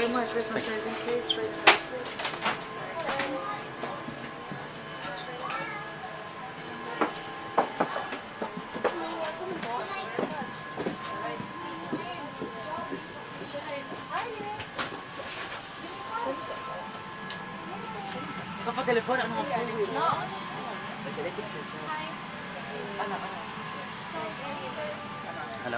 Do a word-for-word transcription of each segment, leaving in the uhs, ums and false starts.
very much. There's some thirteen K straight ahead. طفى تليفون انا مبسوط. هلا.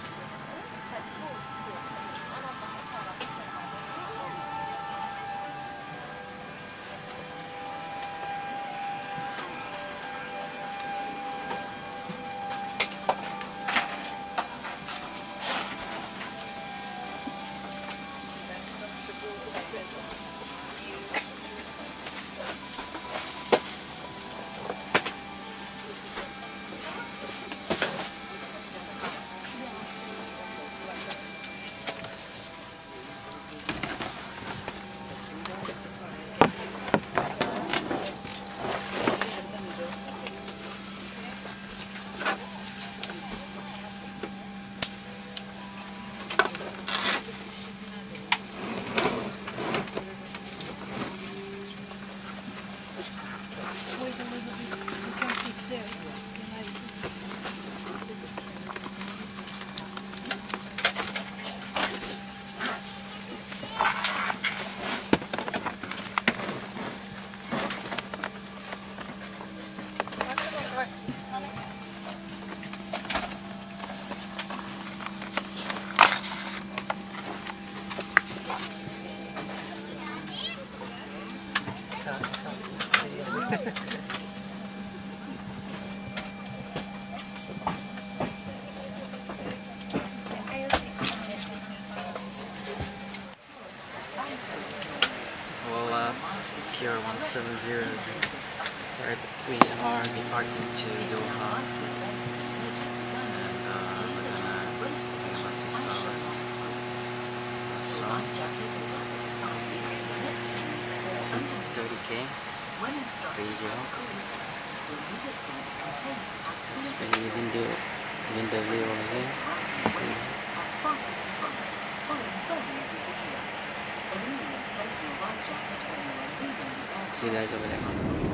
Q R one seven zero, right, we are departing to Doha, and uh, we're gonna see song, thirty K, radio, so you can do window view over there. See you guys over there.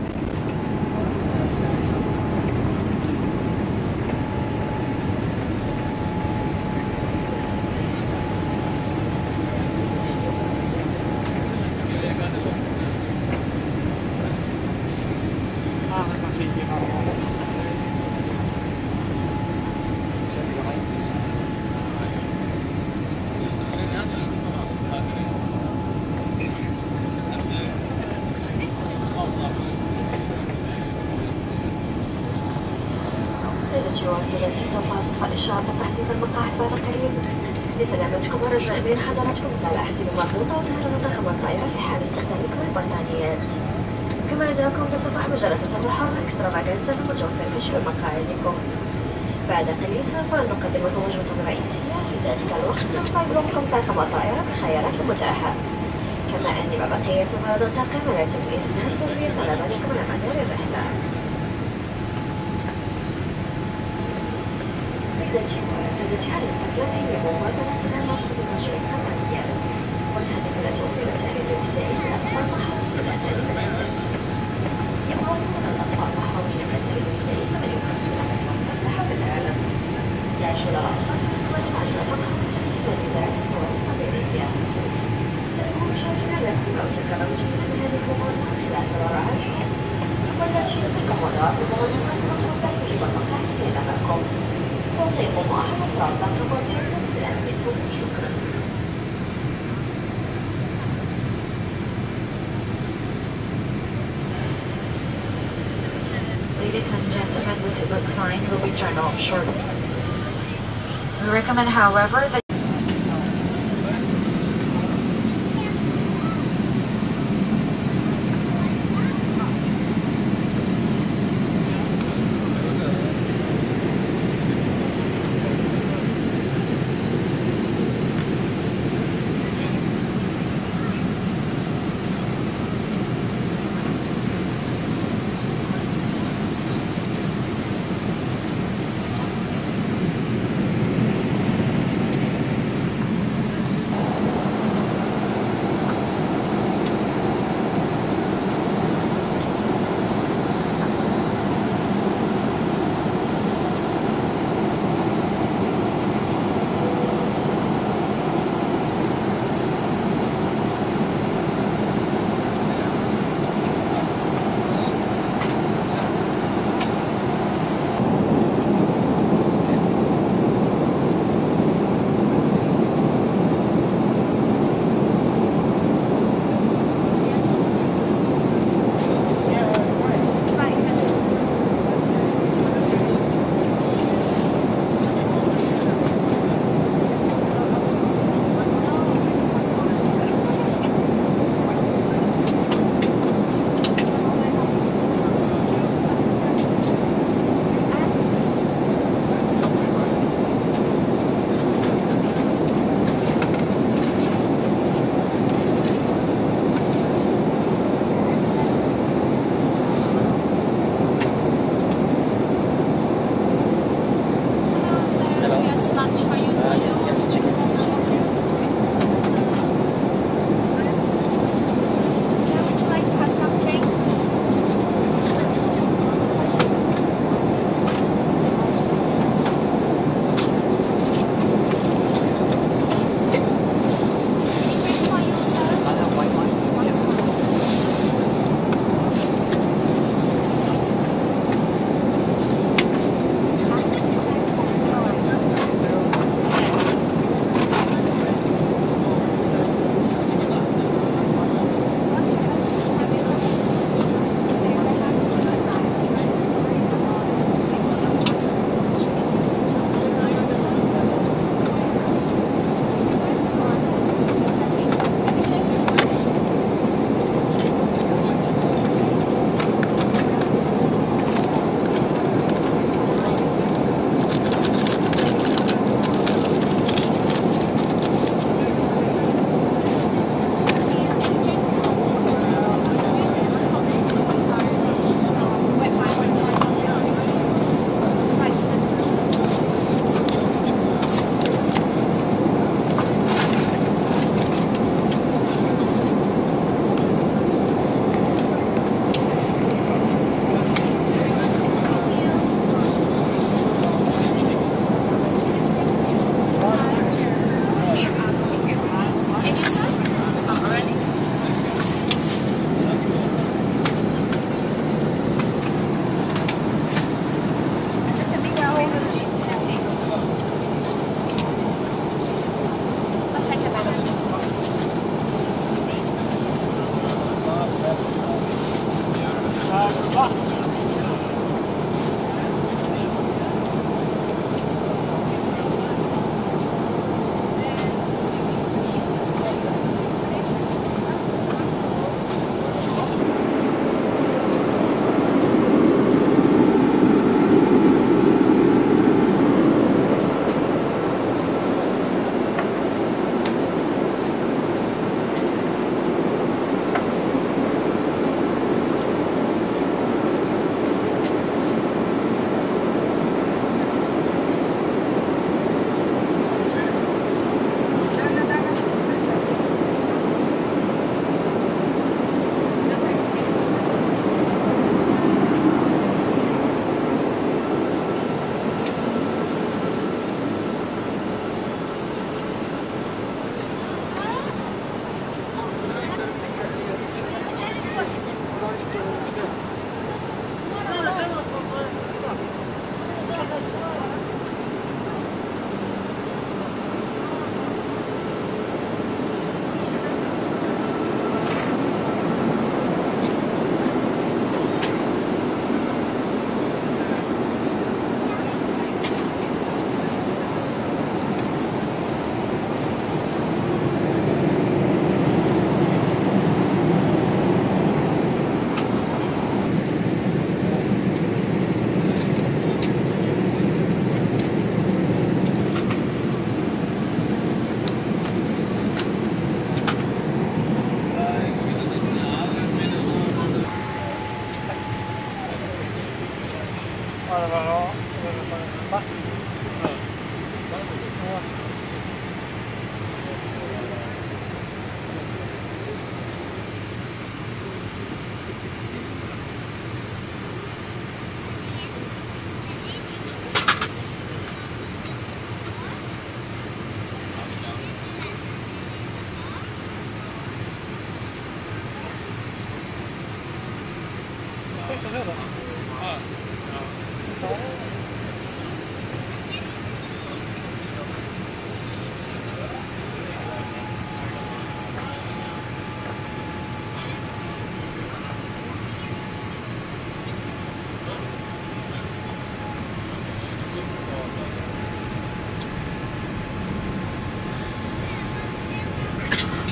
الشارطة تحديد المقاعد بعد قليل لسلامتكم والرجوع بين حضراتكم على الأحزمة المربوطة وظهر رقم الطائرة في حال استخدامكم البطانيات. كما ندعوكم بصفح مجرد السفر الحر إكسترافاغانزا المتوفر في شبه مقاعدكم. بعد قليل سوف نقدم لكم وجبة رئيسية في ذلك الوقت سوف نعلمكم طاقم الطائرة بالخيارات المتاحة. كما أن مع بقية هذا الطاقم لا يتم الإسماح بتسوية طلباتكم على مدار الرحلة. سيدتي وسادتي على الإطلاق هي مبادرة تنظم بتشريع قطرية وتهدف إلى توفير التعليم الابتدائي للأطفال محاولين التعليم الأولي. يقومون الأطفال محاولين التعليم الابتدائي كمن يحصلون على المفتوح حول العالم. يعيشون الأطفال في مجموعة الرقم وتسوي ذلك الفرص الطبيعية. سأكون شاكرا لكم لو تكرمتم من هذه المبادرة خلال سراعاتكم والتي تلكم وضعات المنظمات المتوفرة في المقاعد في أمامكم. وسيقوم أحد الرابطة تقدير السلام منكم. شكرا. Ladies and gentlemen, this is a plane will be turned off shortly. We recommend, however, that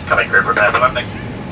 Cabin crew prepare for landing.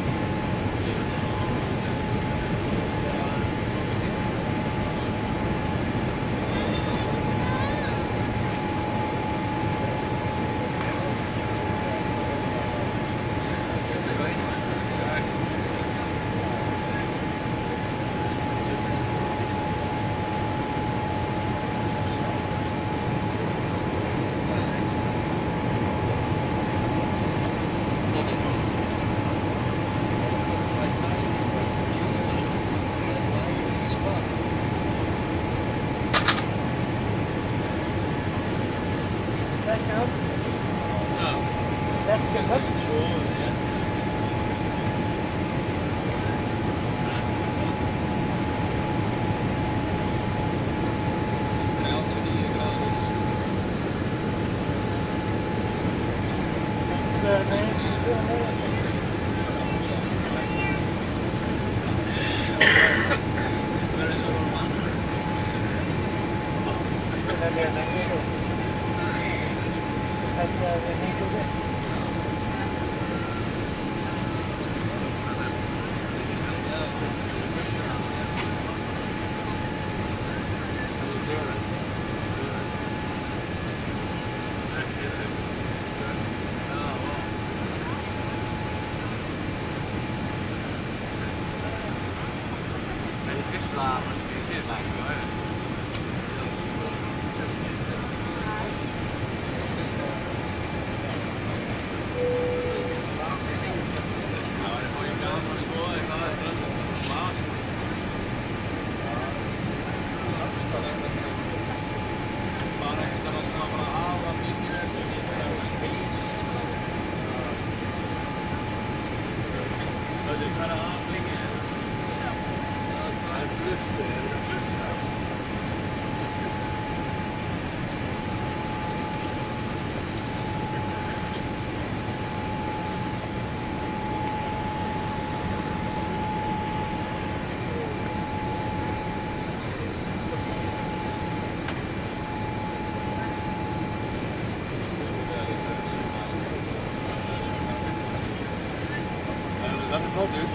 Wel dus.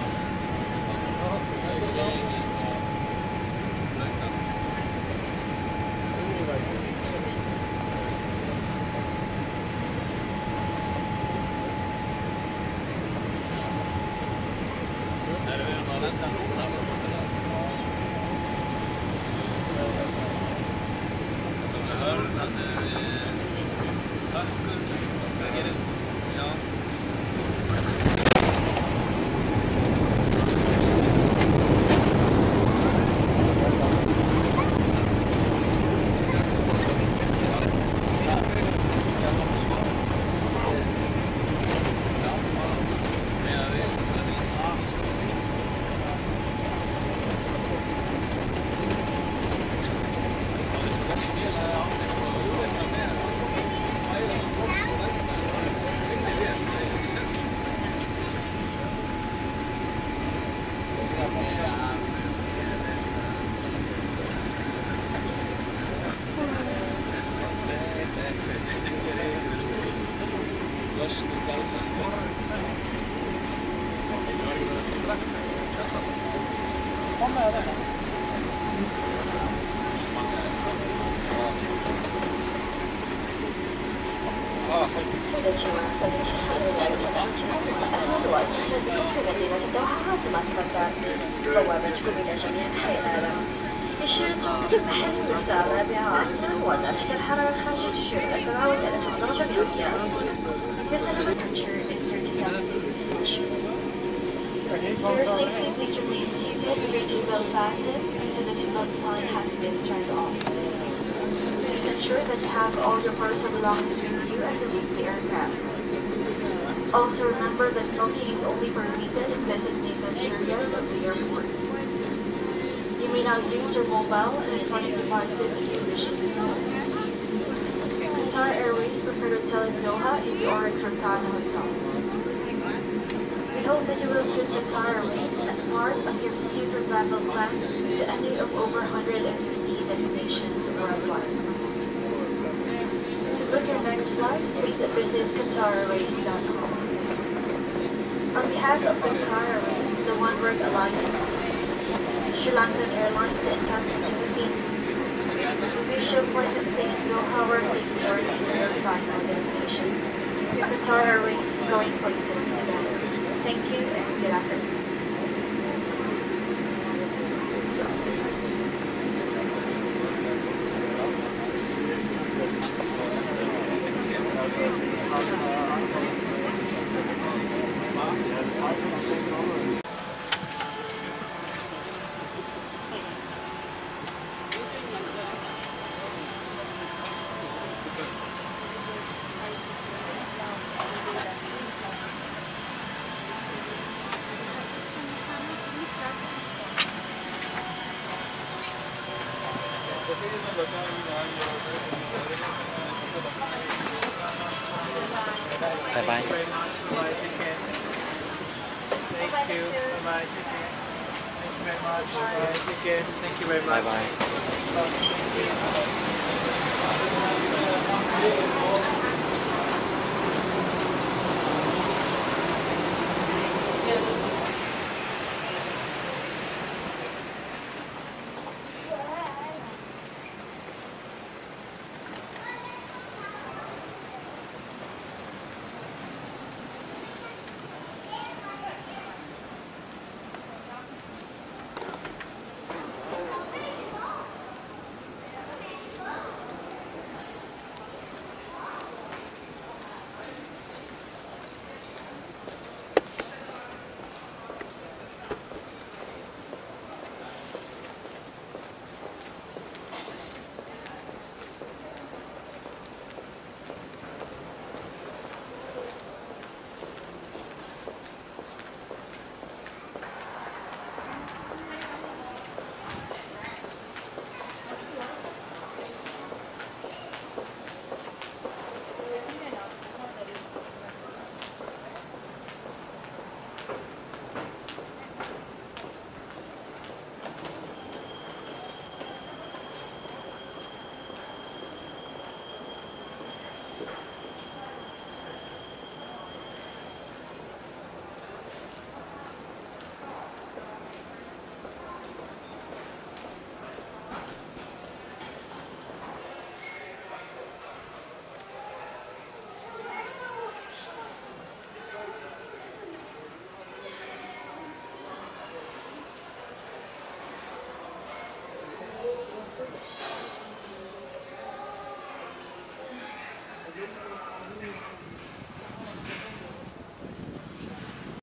Also remember that smoking is only permitted in designated areas of the airport. You may not use your mobile and electronic devices if you wish to do so. Qatar Airways prepared hotel in Doha is the Oryx Rotana Hotel. We hope that you will use Qatar Airways as part of your future travel plans to any of over one hundred fifty destinations worldwide. To book your next flight, please visit qatar airways dot com. On behalf of Qatar Airways, the One World Alliance, Sri Lankan Airlines and Captain Timothy, we wish you a pleasant stay in Doha or safe journey to your final destination. Qatar Airways is going places together. Thank you and good afternoon. Bye bye. Thank you very much. Bye-bye. Take care. Thank you. Bye-bye. Take care. Thank you very much. Bye-bye. Take care. Thank you very much. Bye bye. Thank you.